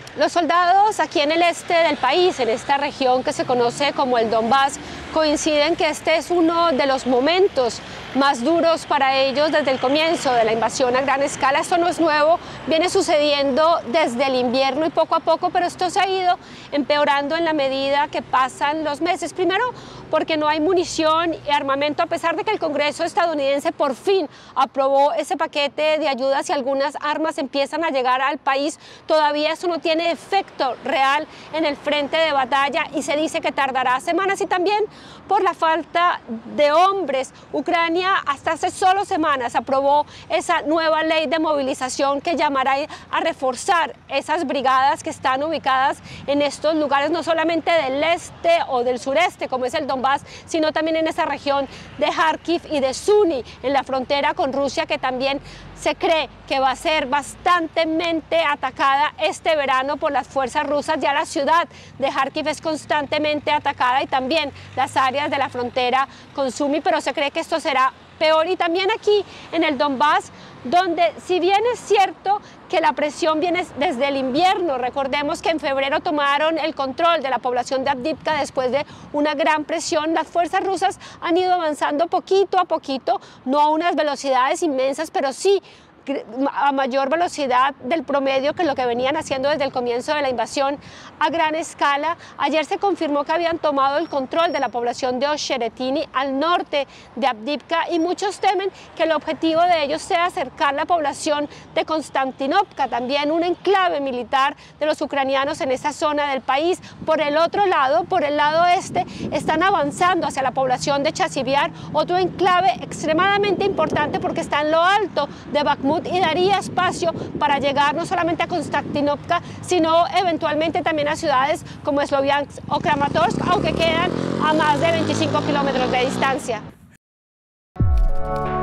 Los soldados aquí en el este del país, en esta región que se conoce como el Donbass, coinciden que este es uno de los momentos más duros para ellos desde el comienzo de la invasión a gran escala. Esto no es nuevo, viene sucediendo desde el invierno y poco a poco, pero esto se ha ido empeorando en la medida que pasan los meses. Primero, porque no hay munición y armamento, a pesar de que el Congreso estadounidense por fin aprobó ese paquete de ayudas y algunas armas empiezan a llegar al país. Todavía eso no tiene efecto real en el frente de batalla y se dice que tardará semanas, y también por la falta de hombres. Ucrania hasta hace solo semanas aprobó esa nueva ley de movilización que llamará a reforzar esas brigadas que están ubicadas en estos lugares, no solamente del este o del sureste como es el Donbass, sino también en esa región de Kharkiv y de Sumy, en la frontera con Rusia, que también se cree que va a ser bastantemente atacada este verano por las fuerzas rusas. Ya la ciudad de Kharkiv es constantemente atacada y también las áreas de la frontera con Sumy, pero se cree que esto será peor. Y también aquí en el Donbass, donde si bien es cierto que la presión viene desde el invierno, recordemos que en febrero tomaron el control de la población de Avdiivka después de una gran presión, las fuerzas rusas han ido avanzando poquito a poquito, no a unas velocidades inmensas, pero sí a mayor velocidad del promedio que lo que venían haciendo desde el comienzo de la invasión a gran escala. Ayer se confirmó que habían tomado el control de la población de Osheretini al norte de Avdiivka y muchos temen que el objetivo de ellos sea acercar la población de Konstantinovka, también un enclave militar de los ucranianos en esa zona del país. Por el otro lado, por el lado este, están avanzando hacia la población de Chasiviar, otro enclave extremadamente importante porque está en lo alto de Bakhmut y daría espacio para llegar no solamente a Konstantinovka, sino eventualmente también a ciudades como Sloviansk o Kramatorsk, aunque quedan a más de 25 kilómetros de distancia.